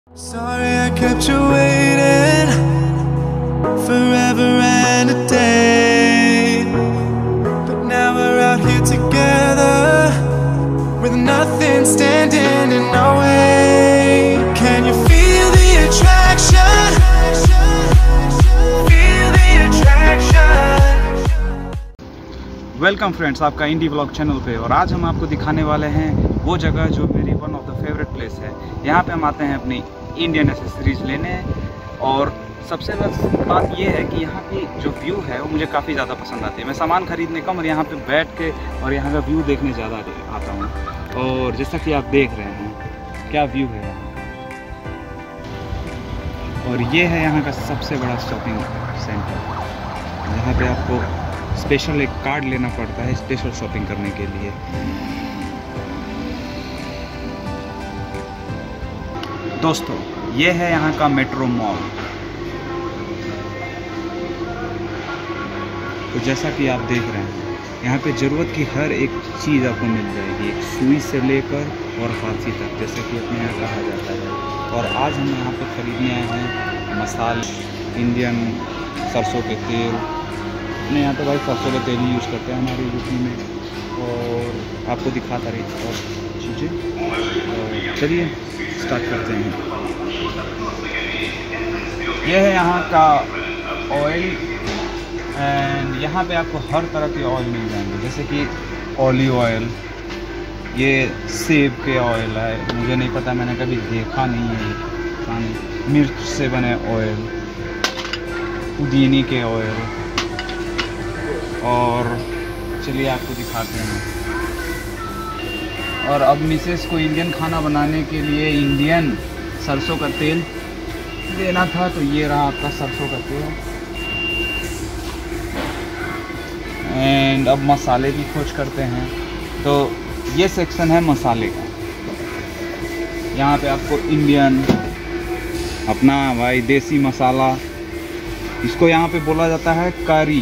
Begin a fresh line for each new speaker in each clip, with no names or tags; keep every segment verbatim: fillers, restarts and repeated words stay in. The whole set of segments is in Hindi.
Sorry I kept you waiting forever and a day, but now we're out here together with nothing standing in our way. Can you feel the attraction? Feel the attraction.
Welcome friends, आपका इंडी ब्लॉग चैनल पे। और आज हम आपको दिखाने वाले हैं वो जगह जो मेरी one of the favourite place है। यहाँ पे हम आते हैं अपनी इंडियन एसेसरीज लेने, और सबसे बस बात ये है कि यहाँ की जो व्यू है वो मुझे काफ़ी ज़्यादा पसंद आती है। मैं सामान खरीदने कम और यहाँ पे बैठ के और यहाँ का व्यू देखने ज़्यादा आता हूँ। और जैसा कि आप देख रहे हैं क्या व्यू है यहाँ, और ये है यहाँ का सबसे बड़ा शॉपिंग सेंटर, जहाँ पे आपको स्पेशल एक कार्ड लेना पड़ता है स्पेशल शॉपिंग करने के लिए। दोस्तों, ये है यहाँ का मेट्रो मॉल। तो जैसा कि आप देख रहे हैं, यहाँ पे ज़रूरत की हर एक चीज़ आपको मिल जाएगी, एक सुई से लेकर और फांसी तक, जैसे कि अपने यहाँ कहा जाता है। और आज हम यहाँ पे खरीदने आए हैं मसाले, इंडियन सरसों के तेल। अपने यहाँ तो भाई सरसों का तेल ही यूज़ करते हैं हमारे यूपी में, और आपको दिखाता रही और चीज़ें। चलिए स्टार्ट करते हैं। यह है यहाँ का ऑयल, एंड यहाँ पे आपको हर तरह के ऑयल मिल जाएंगे, जैसे कि ऑलिव ऑयल, ये सेब के ऑयल है, मुझे नहीं पता, मैंने कभी देखा नहीं है। पानी मिर्च से बने ऑयल, पुदीने के ऑयल, और चलिए आपको दिखाते हैं। और अब मिसेस को इंडियन खाना बनाने के लिए इंडियन सरसों का तेल लेना था, तो ये रहा आपका सरसों का तेल। एंड अब मसाले की खोज करते हैं, तो ये सेक्शन है मसाले का। यहाँ पे आपको इंडियन अपना भाई देसी मसाला, इसको यहाँ पे बोला जाता है करी,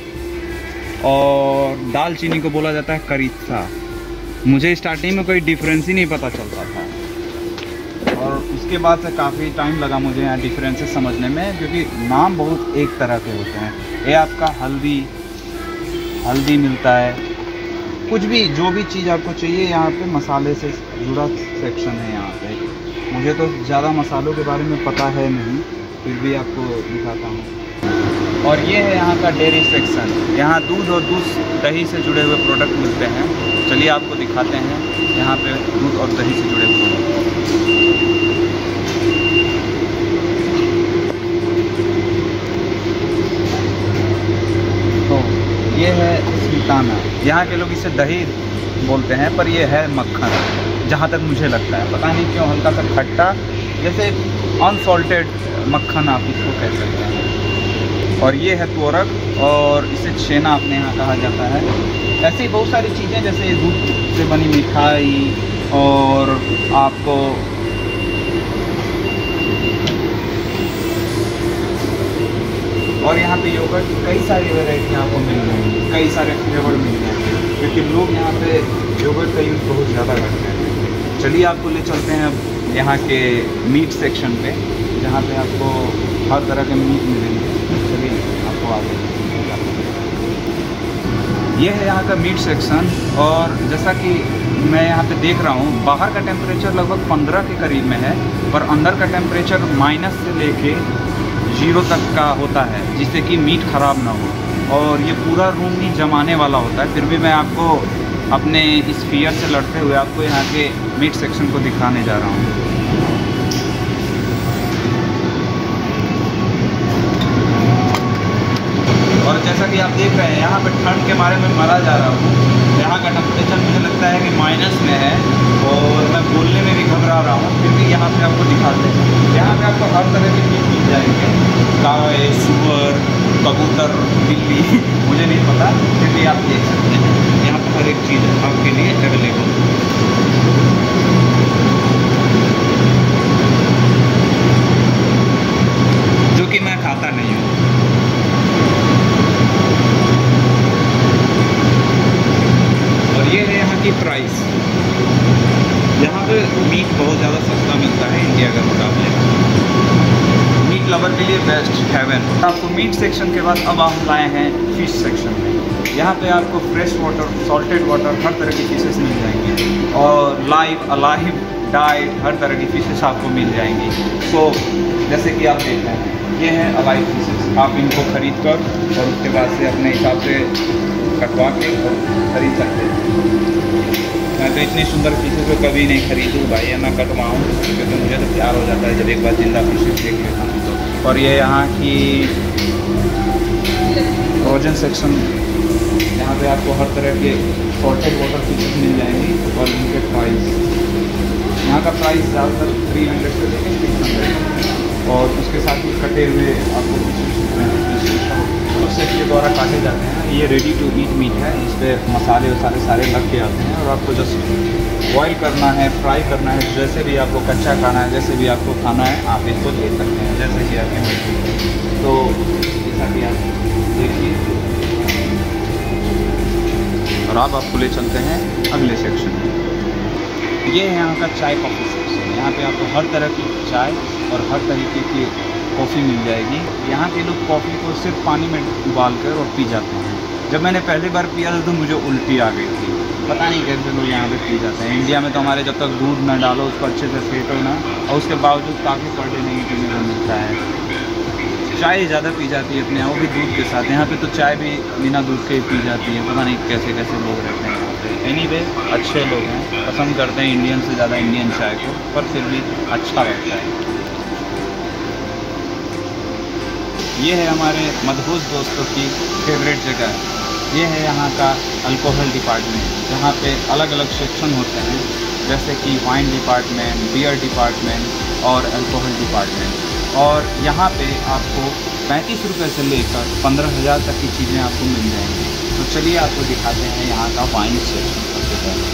और दालचीनी को बोला जाता है करीसा। मुझे स्टार्टिंग में कोई डिफरेंस ही नहीं पता चलता था, और उसके बाद से काफ़ी टाइम लगा मुझे यहाँ डिफरेंसेस समझने में, क्योंकि नाम बहुत एक तरह के होते हैं। ये आपका हल्दी हल्दी मिलता है, कुछ भी जो भी चीज़ आपको चाहिए यहाँ पे मसाले से जुड़ा सेक्शन है यहाँ पे। मुझे तो ज़्यादा मसालों के बारे में पता है नहीं, फिर भी आपको दिखाता हूँ। और ये है यहाँ का डेयरी सेक्शन। यहाँ दूध और दूध दही से जुड़े हुए प्रोडक्ट मिलते हैं। चलिए आपको दिखाते हैं यहाँ पे दूध और दही से जुड़े प्रोडक्ट। तो ये है स्मिताना, यहाँ के लोग इसे दही बोलते हैं, पर ये है मक्खन, जहाँ तक मुझे लगता है। पता नहीं क्यों हल्का सा खट्टा, जैसे अनसॉल्टेड मक्खन आप इसको कह सकते हैं। और ये है तोरक, और इसे छेना अपने यहाँ कहा जाता है। ऐसे ही बहुत सारी चीज़ें, जैसे दूध से बनी मिठाई, और आपको और यहाँ पे योगर्ट, कई सारी वैरायटी आपको मिल जाएंगी, कई सारे फ्लेवर मिल जाएंगे, क्योंकि लोग यहाँ पे योगर्ट का यूज़ बहुत ज़्यादा करते हैं। चलिए आपको ले चलते हैं अब यहाँ के मीट सेक्शन पे, जहाँ पे आपको हर तरह के मीट मिलेंगे। चलिए आपको आगे, ये है यहाँ का मीट सेक्शन। और जैसा कि मैं यहाँ पे देख रहा हूँ, बाहर का टेम्परेचर लगभग पंद्रह के करीब में है, पर अंदर का टेम्परेचर माइनस से लेके जीरो तक का होता है, जिससे कि मीट ख़राब ना हो। और ये पूरा रूम ही जमाने वाला होता है। फिर भी मैं आपको अपने इस फियर से लड़ते हुए आपको यहाँ के मीट सेक्शन को दिखाने जा रहा हूँ। और जैसा कि आप देख रहे हैं, यहाँ पे ठंड के मारे में मरा जा रहा हूँ। यहाँ का टेम्परेचर मुझे लगता है कि माइनस में है, और मैं बोलने में भी घबरा रहा हूँ। फिर भी यहाँ पे आपको दिखाते हैं, यहाँ पे आपको हर तरह के मीट मिल जाएंगे, गाय, सुअर, कबूतर, बिल्ली, मुझे नहीं पता, फिर भी आप देख सकते हैं यहाँ पर हर एक चीज़ आपके लिए अवेलेबल है। जो कि मैं खाता नहीं हूँ। और ये है यहाँ की प्राइस। यहाँ पे मीट बहुत ज़्यादा सस्ता मिलता है इंडिया के मुकाबले। लवर के लिए बेस्ट हेवन। आपको मीट सेक्शन के बाद अब हम लाए हैं फिश सेक्शन में। यहाँ पे आपको फ्रेश वाटर, सॉल्टेड वाटर, हर तरह की फिशेस मिल जाएंगी और लाइव, अलाइव, डाइट, हर तरह की फिशेस आपको मिल जाएंगी। सो so, जैसे कि आप देख रहे हैं, ये है अलाइव फिशेस। आप इनको खरीद कर और उसके बाद से अपने हिसाब से कटवा के और खरीद सकते हैं। मैं तो इतनी सुंदर फिशेस को कभी नहीं खरीदूँ भाई, या मैं कटवाऊँ, क्योंकि मुझे तो प्यार हो जाता है जब एक बार जिंदा फिशेस देख लेता हूँ तो। और ये यहाँ की फ्रोजन सेक्शन, यहाँ पे आपको हर तरह के सॉल्टेड वाटर फिशेस मिल जाएंगी और इनके प्राइस, यहाँ का प्राइस ज़्यादातर थ्री हंड्रेड से लेकर सिक्स हंड्रेड और उसके साथ ही कटे हुए आपको सेट के द्वारा काटे जाते हैं। ये रेडी टू ईट मीट है, इस पर मसाले वसाले सारे लग के आते हैं और आपको जस्ट बॉयल करना है, फ्राई करना है, जैसे भी आपको कच्चा खाना है, जैसे भी आपको खाना है आप इसको ले सकते हैं, जैसे कि आपकी मर्जी। तो जैसा कि आप देखिए, और अब आपको ले चलते हैं अगले सेक्शन में। ये है यहाँ का चाय कॉफ़ी सेक्शन। यहाँ पे आपको हर तरह की चाय और हर तरीके की कॉफ़ी मिल जाएगी। यहाँ के लोग कॉफ़ी को सिर्फ पानी में उबाल कर और पी जाते हैं। जब मैंने पहली बार पिया था तो मुझे उल्टी आ गई थी, पता नहीं कैसे लोग यहाँ पे पी जाते हैं। इंडिया में तो हमारे जब तक दूध ना डालो, उसको अच्छे से फेंटो ना, और उसके बावजूद काफ़ी पर डे नहीं पीने को मिलता है। चाय ज़्यादा पी जाती है अपने यहाँ, वो भी दूध के साथ। यहाँ पे तो चाय भी बिना दूध के ही पी जाती है, पता नहीं कैसे कैसे लोग रहते हैं यहाँ पे। एनीवे अच्छे लोग हैं, पसंद करते हैं इंडियन से ज़्यादा इंडियन चाय को, पर फिर भी अच्छा लगता है। ये है हमारे मदहोश दोस्तों की फेवरेट जगह। ये है यहाँ का अल्कोहल डिपार्टमेंट, जहाँ पे अलग अलग सेक्शन होते हैं, जैसे कि वाइन डिपार्टमेंट, बियर डिपार्टमेंट और अल्कोहल डिपार्टमेंट। और यहाँ पे आपको पैंतीस रुपये से लेकर पंद्रह हज़ार तक की चीज़ें आपको मिल जाएंगी। तो चलिए आपको दिखाते हैं यहाँ का वाइन सेक्शन सबसे पहले।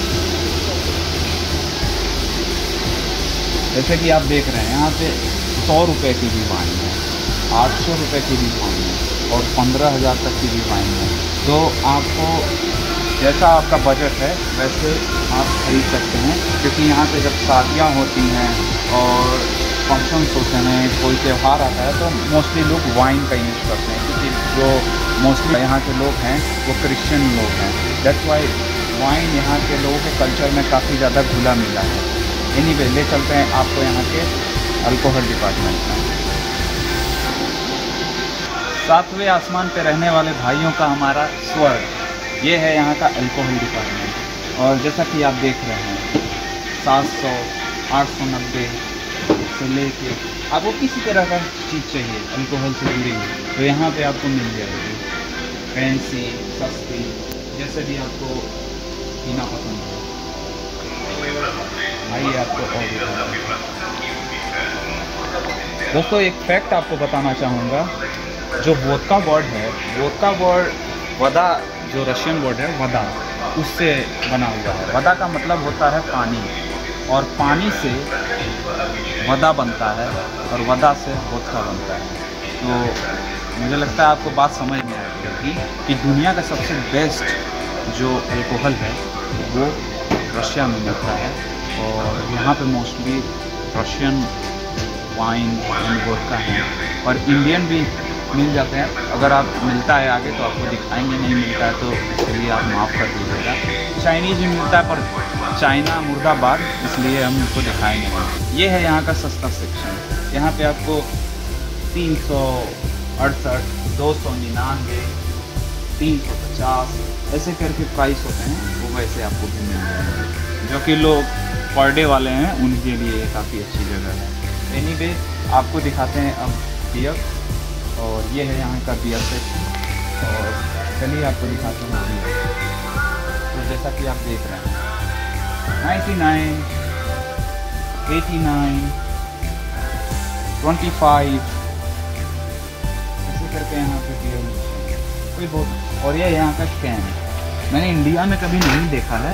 जैसे कि आप देख रहे हैं, यहाँ पे सौ रुपये की भी वाइन है, आठ सौ रुपये की भी वाइन है और पंद्रह हज़ार तक की भी वाइन है। तो आपको जैसा आपका बजट है वैसे आप खरीद सकते हैं, क्योंकि यहाँ पे जब शादियाँ होती हैं और फंक्शंस होते हैं, कोई त्यौहार आता है, तो मोस्टली लोग वाइन का यूज़ करते हैं, क्योंकि जो मोस्टली यहाँ के लोग हैं वो क्रिश्चियन लोग हैं। दैट्स वाई वाइन यहाँ के लोगों के कल्चर में काफ़ी ज़्यादा घुला मिला है। एनीवे ले चलते हैं आपको यहाँ के अल्कोहल डिपार्टमेंट में। सातवें आसमान पे रहने वाले भाइयों का हमारा स्वर्ग, ये है यहाँ का अल्कोहल डिपार्टमेंट। और जैसा कि आप देख रहे हैं, सात सौ आठ सौ नब्बे से लेके आपको किसी तरह का चीज़ चाहिए अल्कोहल से जुड़ी हुई तो यहाँ पे आपको मिल जाएगी। फैंसी, सस्ती, जैसे भी आपको पीना पसंद है भाई आपको। और दोस्तों एक फैक्ट आपको बताना चाहूँगा, जो वोदका वर्ड है, वोदका वर्ड वदा, जो रशियन वर्ड है वदा, उससे बना हुआ है। वदा का मतलब होता है पानी, और पानी से वदा बनता है और वदा से वोदका बनता है। तो मुझे लगता है आपको बात समझ में आएगी कि दुनिया का सबसे बेस्ट जो अल्कोहल है वो रशिया में मिलता है, और यहाँ पे mostly Russian wine and vodka है, और इंडियन भी मिल जाते हैं। अगर आप मिलता है आगे तो आपको दिखाएंगे, नहीं मिलता है तो इसके लिए आप माफ़ कर दीजिएगा। चाइनीज़ भी मिलता है, पर चाइना मुर्दाबाद, इसलिए हम इसको दिखाएंगे नहीं। ये है यहाँ का सस्ता सेक्शन। यहाँ पे आपको तीन सौ अड़सठ, दो सौ निन्यानवे, तीन सौ पचास ऐसे करके प्राइस होते हैं, वो वैसे आपको भी मिल जाएंगे। जो कि लोग पर डे वाले हैं उनके लिए काफ़ी अच्छी जगह है। एनीवे आपको दिखाते हैं अब बियर, और ये है यहाँ का बियर सेट। और चलिए आपको दिखाते हैं बियर। तो जैसा कि आप देख रहे हैं, ninety nine, eighty nine, twenty five ऐसे करके यहाँ पे बियर मिलते हैं कोई बहुत। और ये यहाँ का कैन, मैंने इंडिया में कभी नहीं देखा है।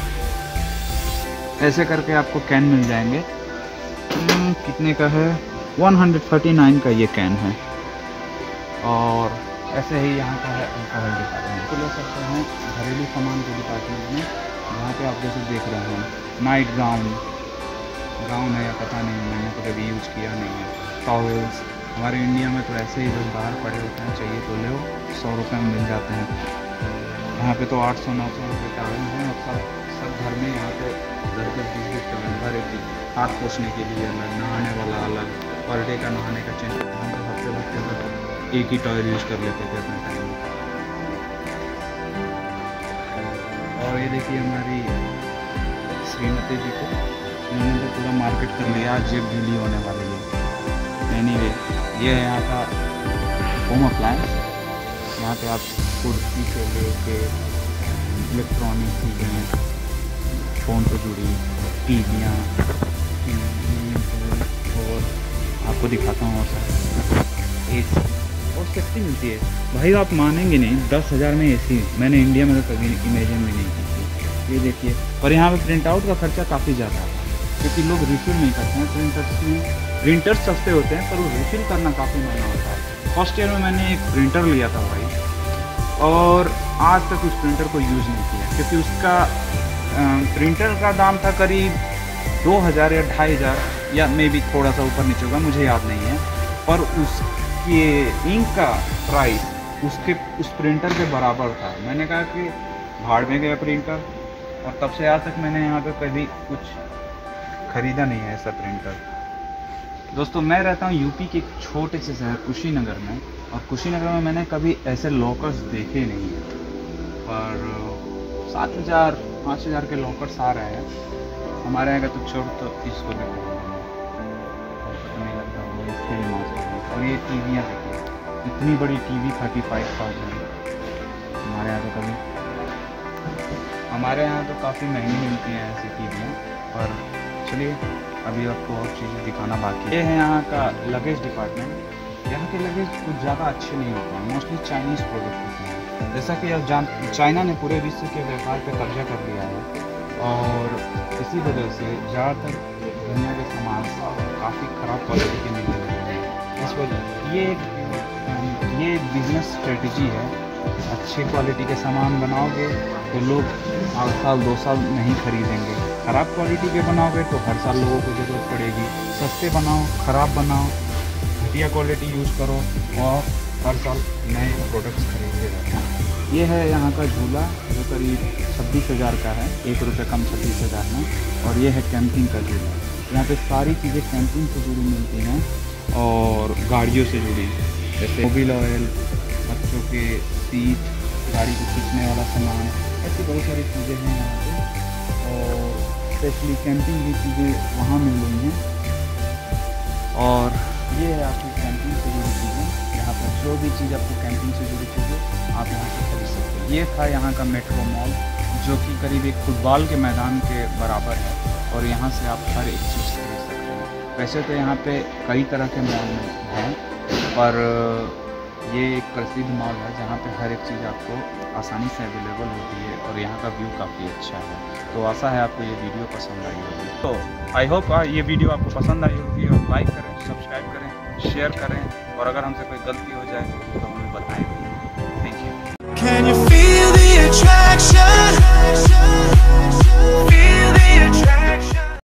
ऐसे करके आपको कैन मिल जाएंगे। कितने का है? वन हंड्रेड थर्टी नाइन का ये कैन है। और ऐसे ही यहाँ का है अल्कोहल डिपार्टमेंट। तो ले सकते हैं घरेलू सामान के डिपार्टमेंट में, यहाँ पे आप जैसे देख रहे हैं नाइट गाउन, गाउन है या पता नहीं, मैंने तो कभी यूज़ किया नहीं है। टॉवेल्स, हमारे इंडिया में तो ऐसे ही लोग बाहर पड़े होते हैं, चाहिए तो ले सौ रुपये में मिल जाते हैं। यहाँ पे तो आठ सौ नौ सौ रुपये टॉवल हैं और सब सब घर में यहाँ पे दस दस बीस बीस टॉवल भर एक हाथ पोछने के लिए अलग, नहाने वाला अलग, पर डे का नहाने का चेंज। हम तो हफ्ते हफ्ते तक एक ही टॉयल यूज़ कर लेते थे अपने टाइम में। और ये देखिए हमारी श्रीमती जी को उन्होंने तो पूरा मार्केट कर लिया, आज जेब गीली होने वाली है। एनीवे ये है यहाँ का होम अप्लायंस। यहाँ पे आप कुर्सी से लेके इलेक्ट्रॉनिक चीज़ें, फ़ोन से जुड़ी टीवियाँ, और आपको दिखाता हूँ और सब एसी और सस्ती मिलती है भाई। आप मानेंगे नहीं, दस हज़ार में एसी मैंने इंडिया में तो कभी इमेजिन भी नहीं की थी। ये देखिए, पर यहाँ पे प्रिंट आउट का खर्चा काफ़ी ज़्यादा है क्योंकि लोग रिफ़िल नहीं करते हैं। प्रिंटर्स में प्रिंटर्स सस्ते होते हैं पर वो रिफ़िल करना काफ़ी महंगा होता है। फर्स्ट ईयर में मैंने एक प्रिंटर लिया था भाई, और आज तक उस प्रिंटर को यूज़ नहीं किया क्योंकि उसका प्रिंटर का दाम था करीब दो हज़ार या ढाई हज़ार या मे भी थोड़ा सा ऊपर नीचे होगा, मुझे याद नहीं है। पर उसके इंक का प्राइस उसके उस प्रिंटर के बराबर था। मैंने कहा कि भाड़ में गया प्रिंटर, और तब से आज तक मैंने यहाँ पे कभी कुछ ख़रीदा नहीं है ऐसा प्रिंटर। दोस्तों मैं रहता हूँ यूपी के एक छोटे से शहर कुशीनगर में, और कुशीनगर में मैंने कभी ऐसे लॉकर्स देखे नहीं हैं। पर सात हज़ार पाँच हज़ार के लॉकर्स आ रहे हैं हमारे यहाँ का, तो छोड़ तो इसको देखो नहीं लगता वो इसके भी मास्क। और ये टीवियाँ देखिए, इतनी बड़ी टीवी थर्टी फाइव थाउजेंड हमारे यहाँ तो कभी हमारे यहाँ तो काफ़ी महंगी मिलती हैं ऐसी टीवियाँ। पर चलिए अभी आपको और चीज़ें दिखाना बाकी है। ये है यहाँ का लगेज डिपार्टमेंट। यहाँ के लगेज कुछ ज़्यादा अच्छे नहीं होते हैं, मोस्टली चाइनीज़ प्रोडक्ट होते हैं। जैसा कि आप जान चाइना ने पूरे विश्व के व्यापार पे कब्जा कर लिया है, और इसी वजह से ज़्यादातर दुनिया के सामान काफ़ी ख़राब क्वालिटी के मिलने लगे हैं। इस वजह ये ये एक बिज़नेस स्ट्रेटजी है। अच्छी क्वालिटी के सामान बनाओगे तो लोग हर साल दो साल नहीं खरीदेंगे, ख़राब क्वालिटी के बनाओगे तो हर साल लोगों को ज़रूरत पड़ेगी। सस्ते बनाओ, ख़राब बनाओ, घटिया क्वालिटी यूज़ करो, और हर साल नए प्रोडक्ट्स खरीदते रहते हैं। ये है यहाँ का झूला जो करीब छब्बीस हज़ार का है, एक रुपये कम छब्बीस हज़ार में। और ये है कैंपिंग का झूला। यहाँ पे सारी चीज़ें कैंपिंग से जुड़ी मिलती हैं और गाड़ियों से जुड़ी, जैसे मोबिल ऑयल, बच्चों के सीट, गाड़ी को खींचने वाला सामान, ऐसी बहुत सारी चीज़ें हैं यहाँ पे। और स्पेशली कैंपिंग की चीज़ें वहाँ मिल रही हैं। और ये है आपकी कैंपिंग से जुड़ी चीज़ें। यहाँ पर जो भी चीज़ आपको कैंपिंग से जुड़ी चीज़ें आप यहाँ से खरीद सकते हैं। ये था यहाँ का मेट्रो मॉल जो कि करीब एक फुटबॉल के मैदान के बराबर है, और यहाँ से आप हर एक चीज़ खरीद सकते हैं। वैसे तो यहाँ पे कई तरह के मॉल हैं, पर ये एक प्रसिद्ध मॉल है जहाँ पे हर एक चीज़ आपको आसानी से अवेलेबल होती है, और यहाँ का व्यू काफ़ी अच्छा है। तो आशा है आपको ये वीडियो पसंद आई होगी। तो आई होप ये वीडियो आपको पसंद आई होगी, और लाइक करें, सब्सक्राइब करें, शेयर करें, और अगर हमसे कोई गलती हो जाए तो हमें बताएं भी। Thank you.
Can you feel the attraction? Feel the attraction.